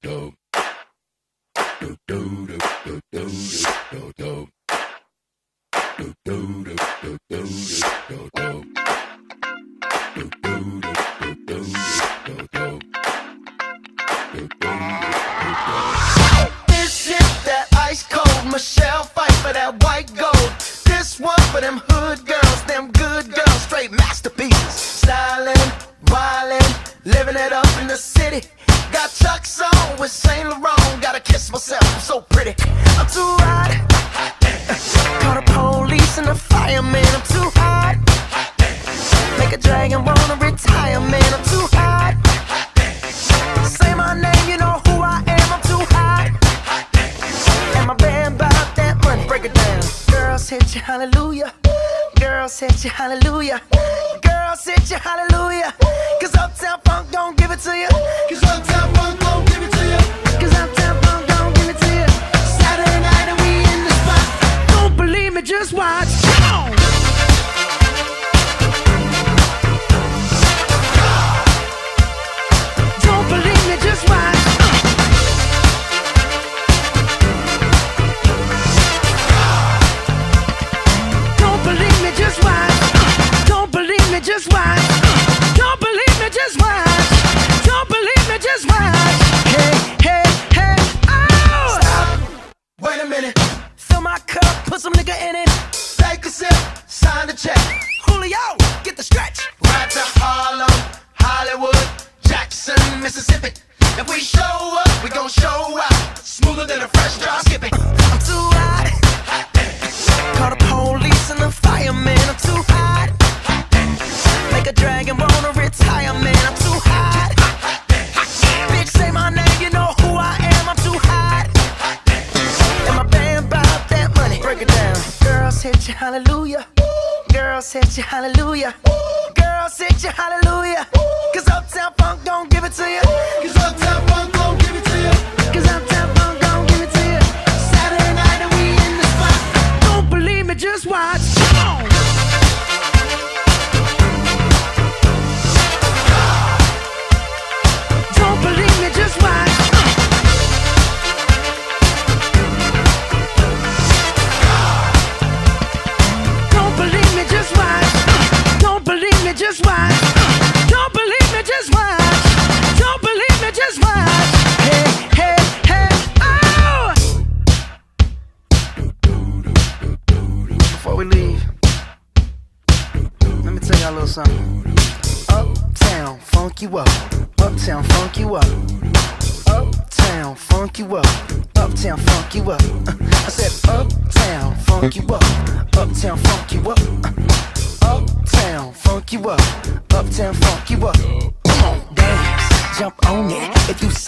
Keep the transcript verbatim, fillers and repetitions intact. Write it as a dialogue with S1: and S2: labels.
S1: This hit that ice cold Michelle fight for that white gold. This one for them hood girls, them good girls, straight masterpieces. Stylin', wildin', living it up in the city. Got Chuck's on with Saint Laurent. Gotta kiss myself, I'm so pretty. I'm too hot. Call the police and the fireman. I'm too hot. Make a dragon wanna retire, man. I'm too hot. Say my name, you know who I am. I'm too hot. And my band bout that money. Break it down. Girls hit you, hallelujah. Girls hit you, hallelujah. Girls hit you, hallelujah. Cause Uptown Funk don't give it to you. Cause Uptown Funk don't give it to you. Cause Uptown Funk don't give it to you. Saturday night and we in the spot. Don't believe me, just watch. Come on. Don't believe me, just watch. Don't believe me, just watch. Don't believe me, just watch. Don't believe me, just watch. Don't believe me, just watch. Hey, hey, hey, oh! Stop. Wait a minute. Fill my cup, put some nigga in it. Take a sip, sign the check. Julio, get the stretch. Right to Harlem, Hollywood, Jackson, Mississippi. If we show up, we gon' show out. Smoother than a fresh drop skipping. I'm too hot. Call the police and the fireman. I'm too hot. Make a dragon wanna retire, man. I'm too hot. Bitch, say my name, you know who I am. I'm too hot. And my band bout that money. Break it down. Girls hit you, hallelujah. Girls hit you, hallelujah. Girls hit you, hallelujah. Cause Uptown Funk don't give it to you. Cause Uptown Funk don't give it to you. Cause Uptown Funk don't give it to you. Saturday night and we in the spot. Don't believe me, just watch. Come on. Don't believe me, just watch. Don't believe me, just watch. Don't believe me, just watch. Don't believe me, just watch. Don't believe me, just watch. Hey, hey, hey, oh! Before we leave, let me tell y'all a little something. Uptown, funk you up. Uptown, funk you up. Uptown, funk you up. Uptown, funk you up. I said uptown, funk you up. Uptown, funk you up. Uptown, funk you up. Uptown, funk you up. Come on, dance, jump on it. If you